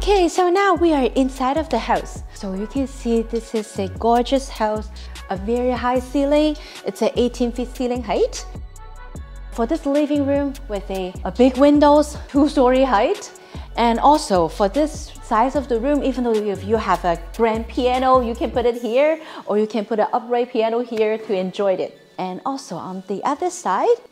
Okay, so now we are inside of the house. So you can see this is a gorgeous house, a very high ceiling. It's an 18 feet ceiling height. For this living room with a big windows, 2-story height. And also for this size of the room, even though if you have a grand piano, you can put it here, or you can put an upright piano here to enjoy it. And also on the other side,